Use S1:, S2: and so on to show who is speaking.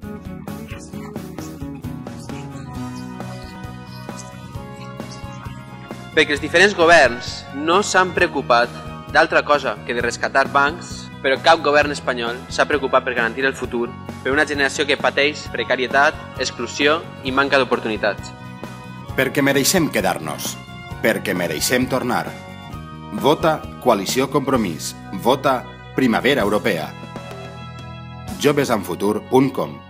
S1: Perquè els diferents governs no s'han preocupat d'altra cosa que de rescatar bancs, però cap govern espanyol s'ha preocupat per garantir el futur per una generació que pateix precarietat, exclusió i manca d'oportunitats.
S2: Perquè mereixem quedar-nos, perquè mereixem tornar. Vota Coalició Compromís, vota Primavera Europea. jovesenfutur.com